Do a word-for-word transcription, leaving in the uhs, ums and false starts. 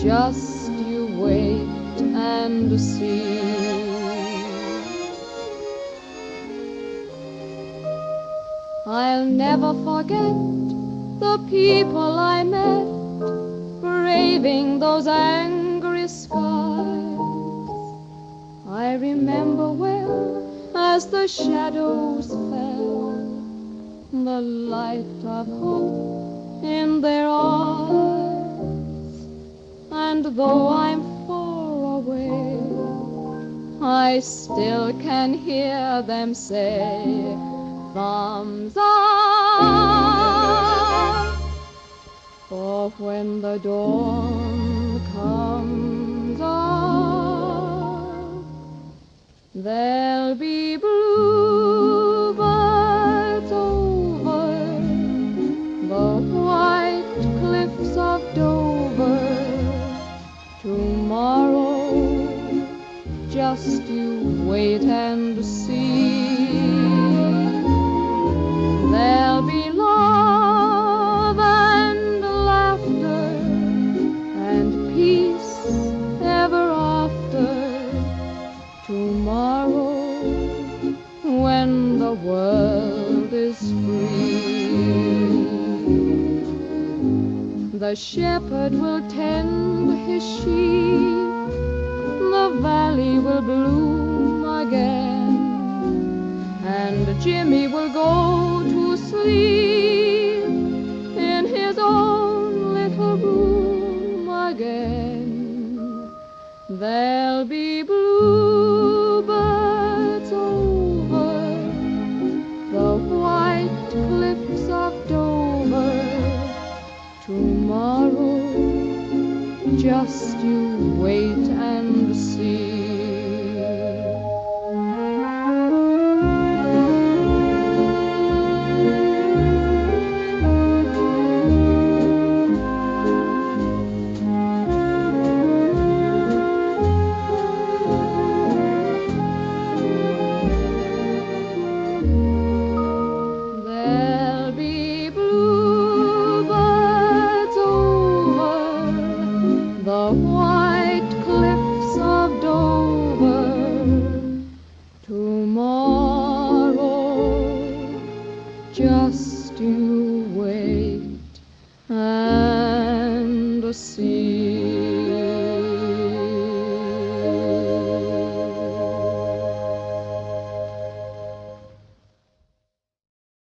Just you wait and see. I'll never forget the people I met, braving those angry skies. I remember well as the shadows fell, the light of hope in their eyes. And though I'm far away, I still can hear them say, thumbs up. For when the dawn comes up, there'll be bluebirds over the white cliffs of Dover. Tomorrow, just you wait and see. There'll be love and laughter and peace ever after. Tomorrow, when the world is free, the shepherd will tend his sheep, the valley will bloom again, and Jimmy will go to sleep in his own little room again. There'll be bluebirds over the white cliffs of Dover. Tomorrow, just you wait and see. The white cliffs of Dover. Tomorrow, just you wait and see.